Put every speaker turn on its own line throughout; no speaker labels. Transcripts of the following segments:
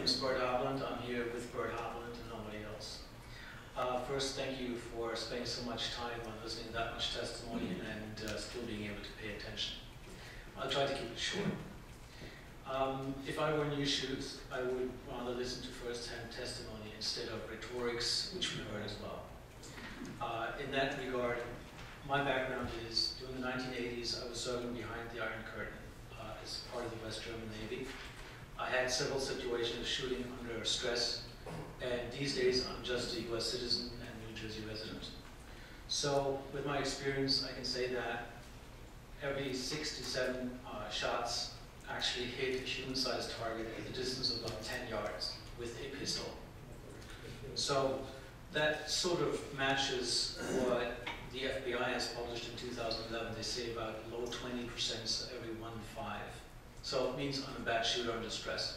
name is Bert Haberland. I'm here with Bert Haberland and nobody else. First, thank you for spending so much time on listening to that much testimony and still being able to pay attention. I'll try to keep it short. If I were in your shoes, I would rather listen to first-hand testimony instead of rhetorics, which we heard as well. In that regard, my background is, during the 1980s, I was serving behind the Iron Curtain as part of the West German Navy. I had several situations of shooting under stress, and these days I'm just a US citizen and New Jersey resident. So with my experience, I can say that every 6 to 7 shots actually hit a human-sized target at a distance of about 10 yards with a pistol. So that sort of matches what the FBI has published in 2011. They say about low 20%, so every 1 in 5. So it means I'm a bad shooter under stress.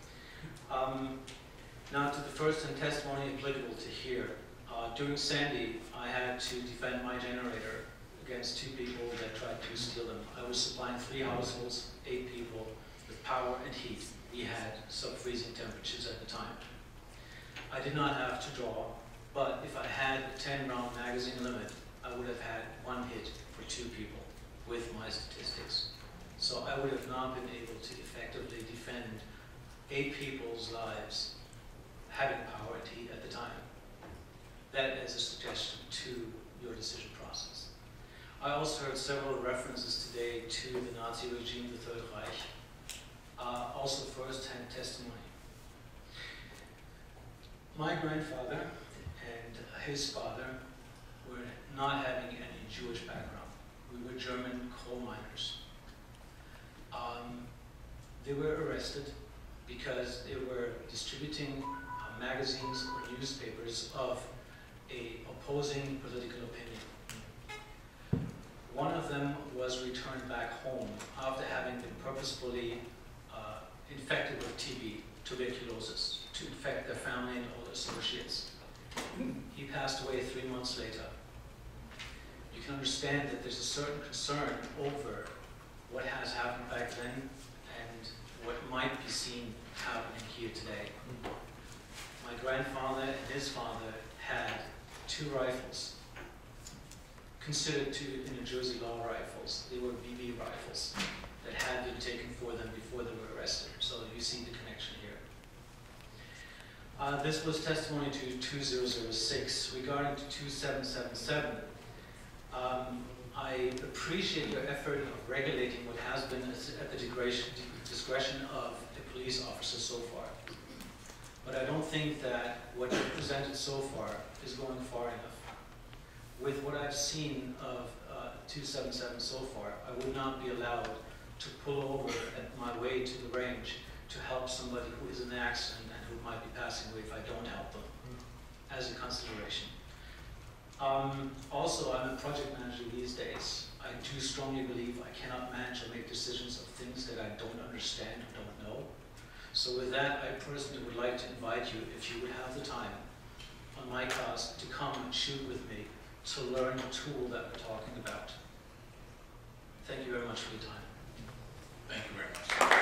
Now to the first-hand testimony applicable to here. During Sandy, I had to defend my generator against 2 people that tried to steal them. I was supplying 3 households, 8 people with power and heat. We had sub-freezing temperatures at the time. I did not have to draw, but if I had a 10-round magazine limit, I would have had 1 hit for 2 people with my statistics. So I would have not been able to effectively defend 8 people's lives having power and heat at the time. That is a suggestion to your decision process. I also heard several references today to the Nazi regime, the Third Reich, also first-hand testimony. My grandfather and his father were not having any Jewish background. We were German coal miners. They were arrested because they were distributing magazines or newspapers of an opposing political opinion. One of them was returned back home after having been purposefully infected with TB, tuberculosis, to infect their family and all associates. He passed away 3 months later. You can understand that there's a certain concern over what has happened back then and what might be seen happening here today. My grandfather and his father had 2 rifles, considered in New Jersey law rifles. They were BB rifles that had been taken for them before they were arrested. So you see the connection here. This was testimony to 2006. Regarding to 2777, I appreciate your effort of regulating what has been at the discretion of a police officer so far. But I don't think that what you presented so far is going far enough. With what I've seen of 277 so far, I would not be allowed to pull over at my way to the range to help somebody who is in an accident and who might be passing away if I don't help them, as a consideration. Also, I'm a project manager these days. I do strongly believe I cannot manage or make decisions of things that I don't understand or don't know. So with that, I personally would like to invite you, if you would have the time, on my class, to come and shoot with me to learn the tool that we're talking about. Thank you very much for your time.
Thank you very much.